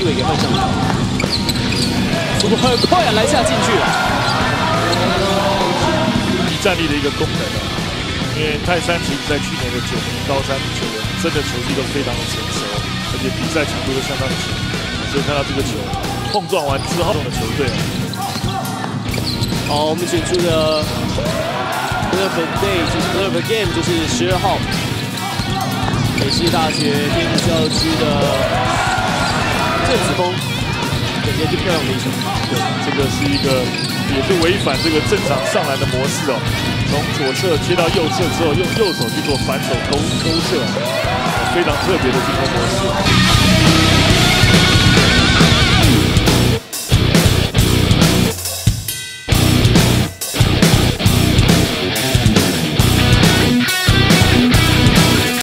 机会给换上场。不过很快啊，篮下进去了。 战力的一个功能啊，因为泰山其实在去年的9名高三球员，真的球技都非常的成熟，而且比赛强度都相当的强，所以看到这个球碰撞完之后的球队啊。 好，我们选出的 Perfect Day 就是 Perfect Game， 就是12号，北师大学天主教区的郑子峰，也是漂亮的一球。 对，这个是一个也是违反这个正常上篮的模式哦。从左侧切到右侧之后，用右手去做反手勾射，非常特别的进攻模式。